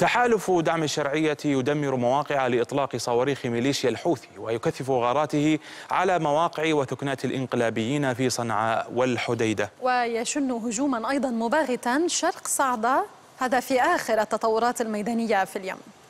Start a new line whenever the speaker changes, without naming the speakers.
تحالف دعم الشرعية يدمر مواقع لإطلاق صواريخ ميليشيا الحوثي ويكثف غاراته على مواقع وثكنات الإنقلابيين في صنعاء والحديدة،
ويشن هجوما أيضا مباغتا شرق صعدة، هذا في آخر التطورات الميدانية في اليمن.